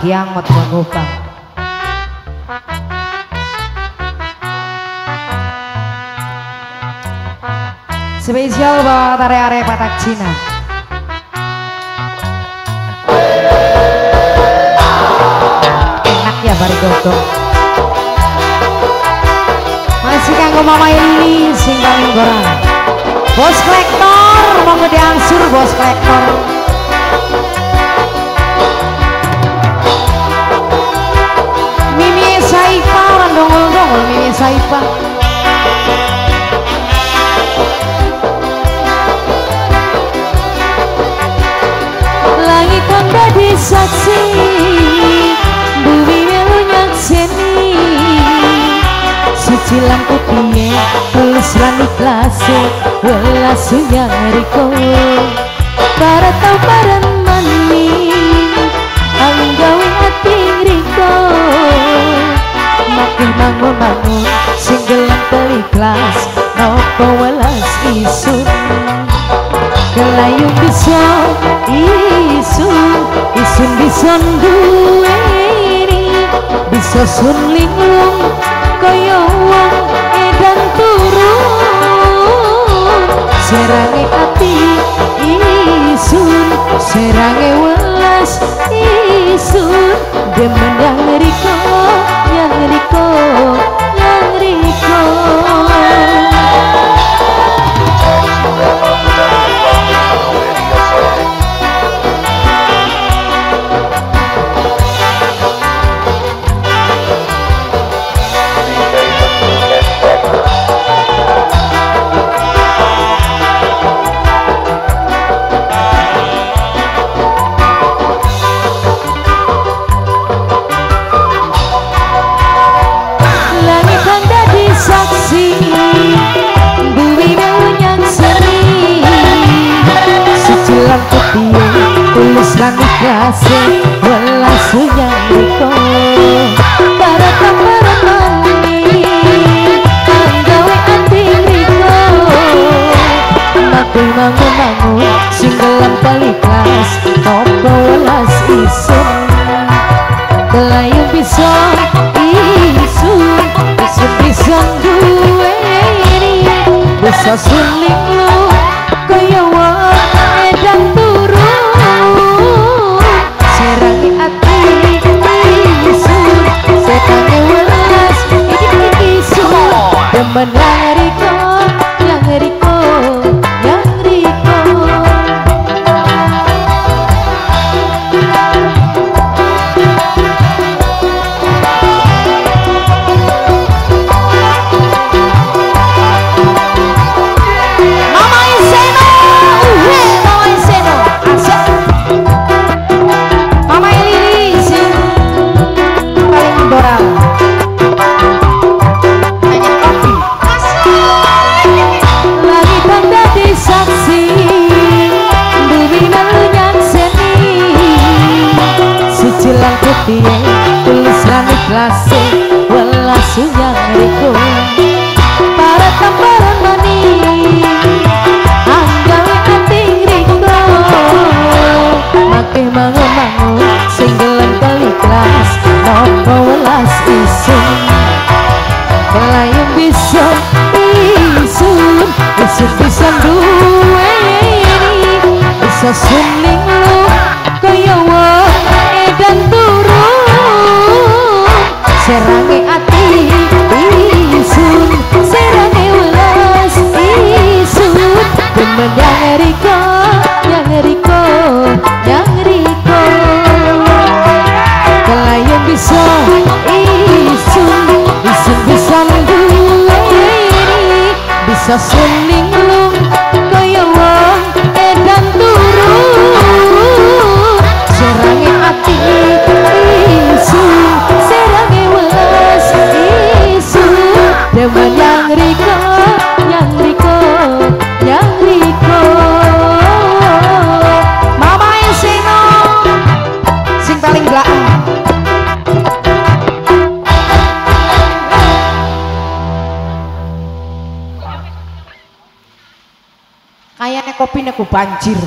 kiamat mengubah. Spesial buat area-area Batak Cina. Enak ya bari godong. Masih kanggo mama ini sing paling gorang. Bos kolektor mau diangsur bos kolektor. Mimi Saipa orang dongol-dongol Mimi Saipa. Langit tanda disaksi, bumi melu nyakseni. Suci lampu piye, tulus lan ikhlase, welas yang riko. Para tau bareng mani, anggawe hati riko. Makin bangun-bangun, sing gelang ikhlas, nopo welas isun. Kelayung bisa isun bisa duweni, bisa sun linglung kaya wong edan turun. Serange ati isun, serange welas isun, demen yang riko, yang riko, yang riko. Tulus lan ikhlase welas yang riko. Para kamar mani anggawe ati riko. Makin mangun-mangun sing gelam ikhlas, nopo welas isun. Kelayung bisa isun, isun bisa duweni, bisa suling lu kaya wong edan turun. Serangi ati isun, setange welas isun. Demen yang riko, yang riko, yang riko. Mama Iseno, Mama Iseno, asik. Mama Lili sing paling doral. Pengen kopi. Lagi tanda disaksi, bumi melu nyakseni. Suci lan putih, tulus lan ikhlase, welas yang riko. Para tambaran mani anggawe ati riko. Makin mangun-mangun sing gelang ikhlas, nopo welas isun. Kelayung bisa isun, isun bisa duweni, bisa sun linglung kaya wong edan turun. Serange ati isun, serange welas isun. Demen yang riko, yang riko, yang riko. Kelayung bisa isun, isun bisa duweni, bisa sun linglung kaya wong edan turun. Serange ati isun, serange welas isun. Demen yang riko, yang riko, yang riko. Mama Iseno sing paling belaem. Kayaknya kopi neku banjir.